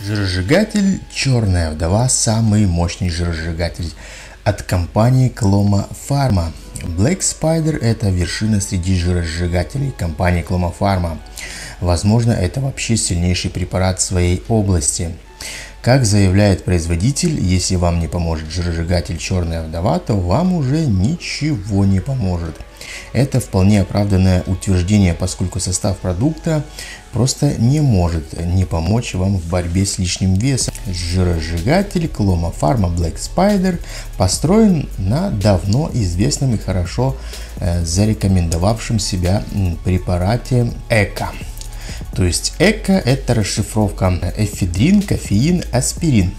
Жиросжигатель «Черная вдова» – самый мощный жиросжигатель от компании Cloma Pharma. Black Spider – это вершина среди жиросжигателей компании Cloma Pharma. Возможно, это вообще сильнейший препарат в своей области. Как заявляет производитель, если вам не поможет жиросжигатель «Черная вдова», то вам уже ничего не поможет. Это вполне оправданное утверждение, поскольку состав продукта просто не может не помочь вам в борьбе с лишним весом. Жиросжигатель Cloma Pharma Black Spider построен на давно известном и хорошо зарекомендовавшем себя препарате ЭКО. То есть ЭКО – это расшифровка эфедрин, кофеин, аспирин.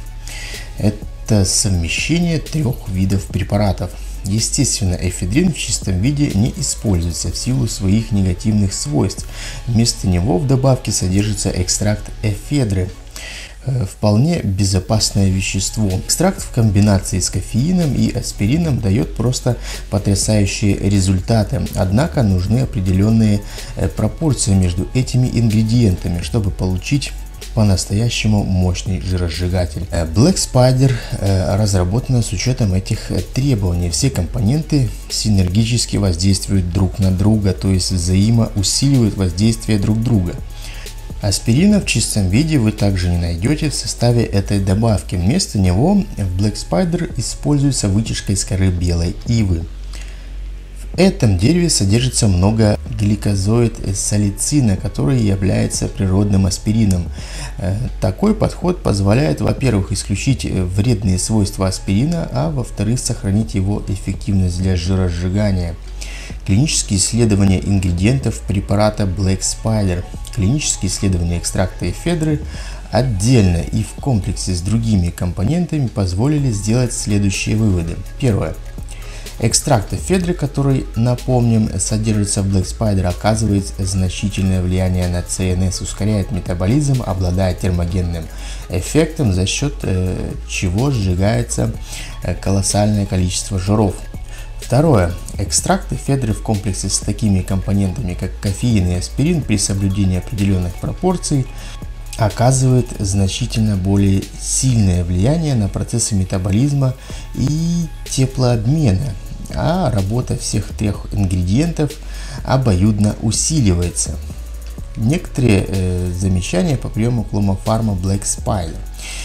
Это совмещение трех видов препаратов. Естественно, эфедрин в чистом виде не используется в силу своих негативных свойств. Вместо него в добавке содержится экстракт эфедры. Вполне безопасное вещество. Экстракт в комбинации с кофеином и аспирином дает просто потрясающие результаты. Однако нужны определенные пропорции между этими ингредиентами, чтобы получить по-настоящему мощный жиросжигатель. Black Spider разработана с учетом этих требований. Все компоненты синергически воздействуют друг на друга, то есть взаимоусиливают воздействие друг друга. Аспирина в чистом виде вы также не найдете в составе этой добавки. Вместо него в Black Spider используется вытяжка из коры белой ивы. В этом дереве содержится много гликозоид-салицина, который является природным аспирином. Такой подход позволяет, во-первых, исключить вредные свойства аспирина, а во-вторых, сохранить его эффективность для жиросжигания. Клинические исследования ингредиентов препарата Black Spider. Клинические исследования экстракта эфедры отдельно и в комплексе с другими компонентами позволили сделать следующие выводы. Первое. Экстракт эфедры, который, напомним, содержится в Black Spider, оказывает значительное влияние на ЦНС, ускоряет метаболизм, обладает термогенным эффектом, за счет чего сжигается колоссальное количество жиров. Второе. Экстракт эфедры в комплексе с такими компонентами, как кофеин и аспирин, при соблюдении определенных пропорций оказывает значительно более сильное влияние на процессы метаболизма и теплообмена, а работа всех трех ингредиентов обоюдно усиливается. Некоторые замечания по приему Cloma Pharma Black Spider.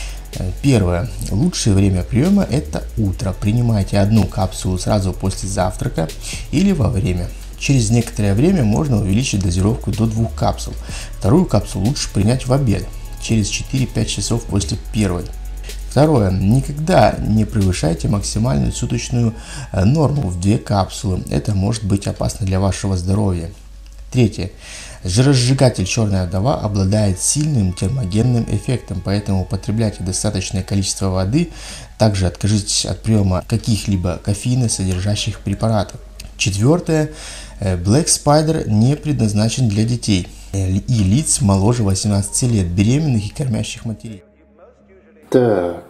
Первое. Лучшее время приема – это утро. Принимайте одну капсулу сразу после завтрака или во время. Через некоторое время можно увеличить дозировку до 2 капсул. Вторую капсулу лучше принять в обед, через 4-5 часов после первой. Второе. Никогда не превышайте максимальную суточную норму в 2 капсулы. Это может быть опасно для вашего здоровья. Третье. Жиросжигатель «Черная вдова» обладает сильным термогенным эффектом, поэтому употребляйте достаточное количество воды. Также откажитесь от приема каких-либо кофеина содержащих препаратов. Четвертое. Black Spider не предназначен для детей и лиц моложе 18 лет, беременных и кормящих матерей. Так.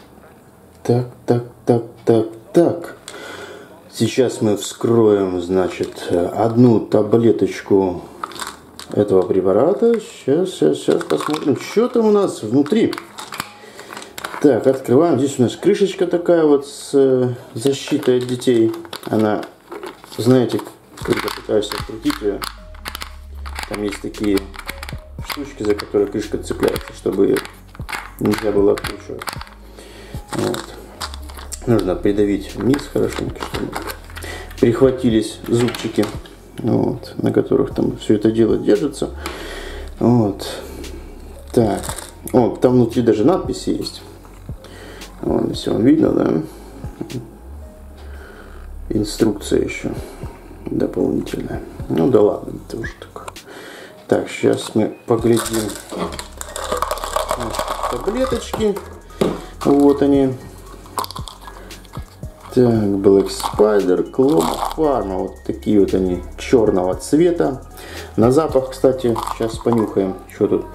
Сейчас мы вскроем, значит, одну таблеточку этого препарата. Сейчас посмотрим, что там у нас внутри. Так, открываем. Здесь у нас крышечка такая вот с защитой от детей. Она, знаете, когда пытаешься открутить ее, там есть такие штучки, за которые крышка цепляется, чтобы ее нельзя было откручивать. Вот. Нужно придавить вниз хорошенько, чтобы прихватились зубчики, вот, на которых там все это дело держится. Вот. Так. О, там внутри даже надписи есть. Вот, все видно, да? Инструкция еще дополнительная. Ну да ладно, это уже такое. Так, сейчас мы поглядим таблеточки. Вот они. Так, Black Spider, Cloma Pharma. Вот такие вот они, черного цвета. На запах, кстати, сейчас понюхаем, что тут.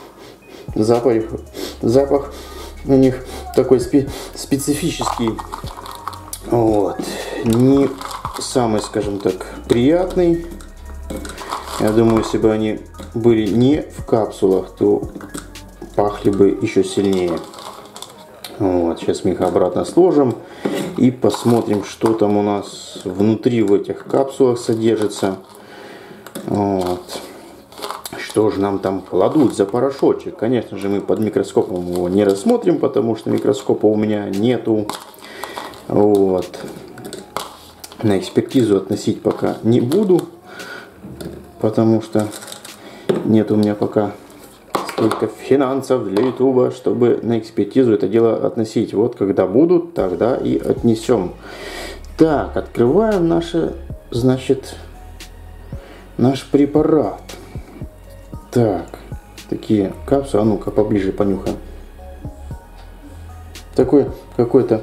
Запах у них такой специфический. Вот. Не самый, скажем так, приятный. Я думаю, если бы они были не в капсулах, то пахли бы еще сильнее. Вот, сейчас мы их обратно сложим и посмотрим, что там у нас внутри в этих капсулах содержится. Вот. Что же нам там кладут за порошочек? Конечно же, мы под микроскопом его не рассмотрим, потому что микроскопа у меня нету. Вот. На экспертизу относить пока не буду, потому что нет у меня пока столько финансов для ютуба, чтобы на экспертизу это дело относить. Вот когда будут, тогда и отнесем. Так, открываем наше, значит, наш препарат. Так, такие капсулы, а ну-ка поближе понюхаем. Такой какой-то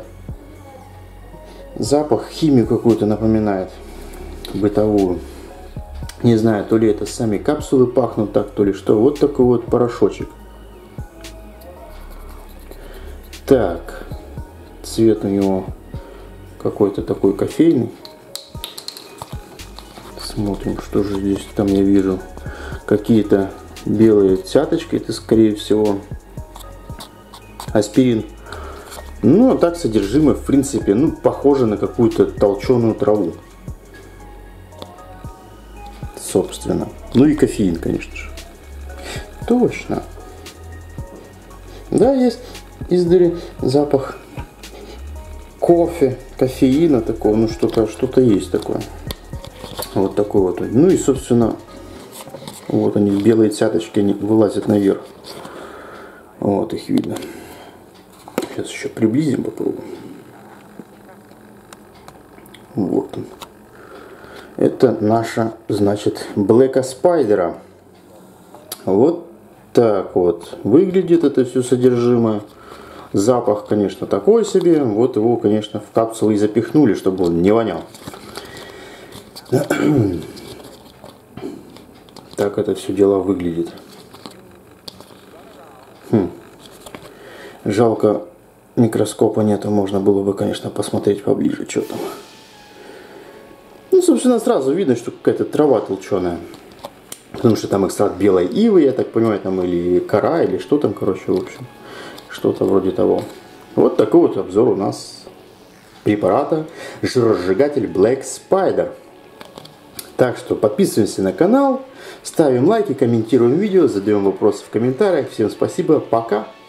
запах, химию какую-то напоминает, бытовую. Не знаю, то ли это сами капсулы пахнут так, то ли что. Вот такой вот порошочек. Так, цвет у него какой-то такой кофейный. Смотрим, что же здесь. Там я вижу какие-то белые цяточки. Это, скорее всего, аспирин. Ну, а так содержимое, в принципе, ну, похоже на какую-то толченую траву. Собственно. Ну и кофеин, конечно же. Точно. Да, есть издали запах кофе, кофеина такого, ну что-то есть такое. Вот такой вот. Ну и, собственно, вот они, белые цяточки, они вылазят наверх. Вот их видно. Сейчас еще приблизим, попробуем. Вот он. Это наша, значит, Black Spider. Вот так вот выглядит это все содержимое. Запах, конечно, такой себе. Вот его, конечно, в капсулу и запихнули, чтобы он не вонял. Так это все дело выглядит. Жалко, микроскопа нету. Можно было бы, конечно, посмотреть поближе, что там. Ну, собственно, сразу видно, что какая-то трава толченая. Потому что там экстракт белой ивы, я так понимаю, там или кора, или что там, короче, в общем. Что-то вроде того. Вот такой вот обзор у нас препарата жиросжигатель Black Spider. Так что подписываемся на канал, ставим лайки, комментируем видео, задаем вопросы в комментариях. Всем спасибо, пока!